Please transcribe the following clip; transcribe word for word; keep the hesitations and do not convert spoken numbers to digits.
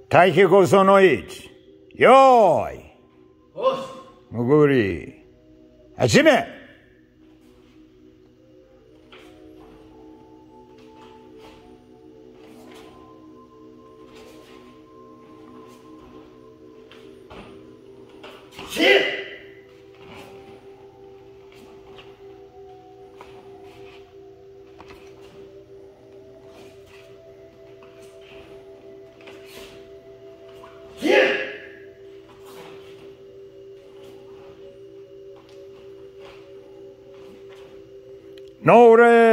対比語そのいち。よーい。 おし。 むぐり。始め。 し。 ノーレ